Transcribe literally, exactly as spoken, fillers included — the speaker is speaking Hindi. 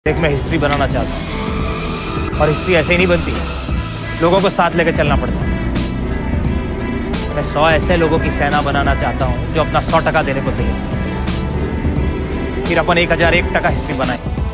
एक मैं हिस्ट्री बनाना चाहता हूँ और हिस्ट्री ऐसे ही नहीं बनती है, लोगों को साथ लेकर चलना पड़ता है। मैं सौ ऐसे लोगों की सेना बनाना चाहता हूँ जो अपना सौ टका देने को तैयार, फिर अपन एक हजार एक टका हिस्ट्री बनाए।